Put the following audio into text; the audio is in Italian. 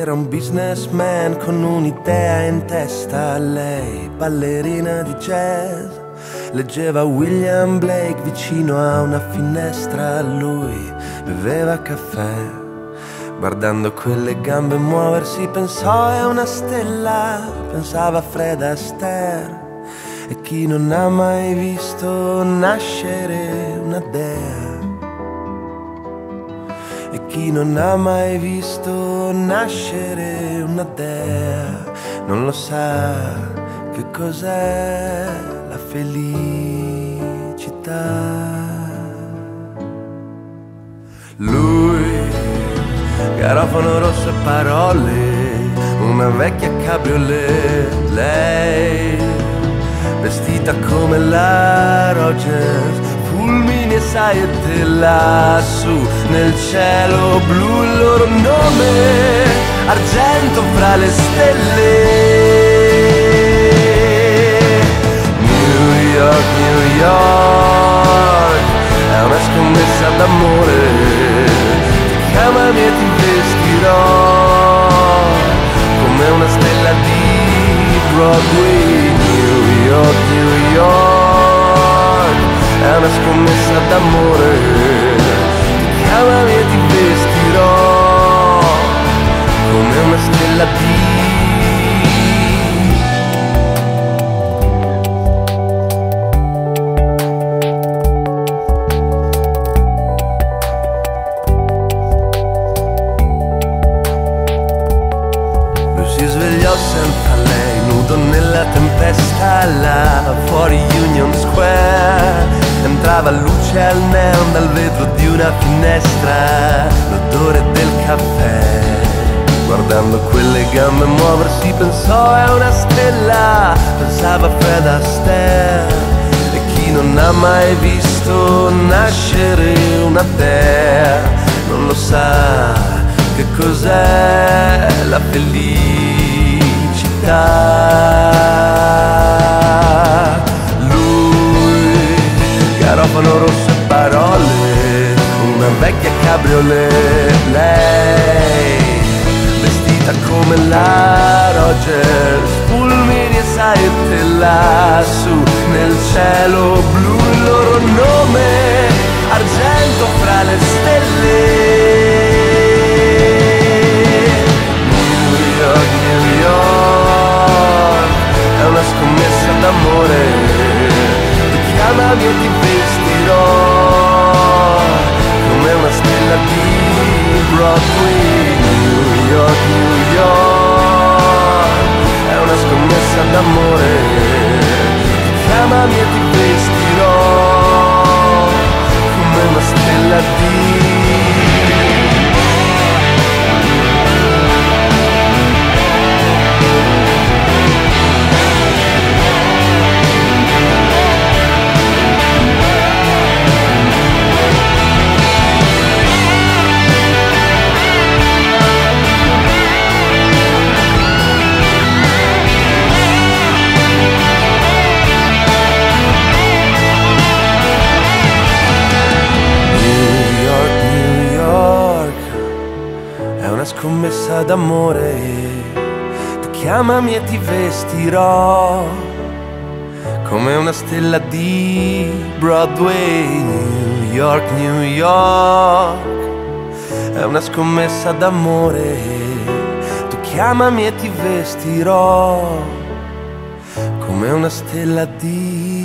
era un businessman con un'idea in testa. Lei, ballerina di jazz, leggeva William Blake vicino a una finestra. Lui beveva caffè, guardando quelle gambe muoversi pensò è una stella. Pensava a Fred Astaire, e chi non ha mai visto nascere una dea. E chi non ha mai visto nascere una dea non lo sa che cos'è la felicità. Lui, garofano rosso e parole, una vecchia cabriolet. Lei, vestita come la Rogers, fulmini e saette lassù nel cielo blu. Il loro nome, argento fra le stelle. New York, New York, è una scommessa d'amore. Chiamami e ti vestirò come una stella di Broadway. New York, New York, è una scommessa d'amore. Chiamami e ti vestirò come una stella di. Lui si svegliò senza lei, nudo nella tempesta, là fuori Union Square. Entrava luce al neon dal vetro di una finestra, l'odore del caffè. Guardando quelle gambe muoversi pensò è una stella. Pensava a Fred Astaire, e chi non ha mai visto nascere una dea non lo sa che cos'è la felicità. Garofano rosso e parole, una vecchia cabriolet. Lei, vestita come la Rogers, fulmini e saette lassù nel cielo blu. Il loro nome, argento fra le stelle. New York, New York, è una scommessa d'amore. Chiamami e ti vestirò come una stella di Broadway. New York, New York, è una scommessa d'amore. Chiamami e ti vestirò come una stella di. Scommessa d'amore. Tu chiamami e ti vestirò come una stella di Broadway. New York, New York, è una scommessa d'amore. Tu chiamami e ti vestirò come una stella di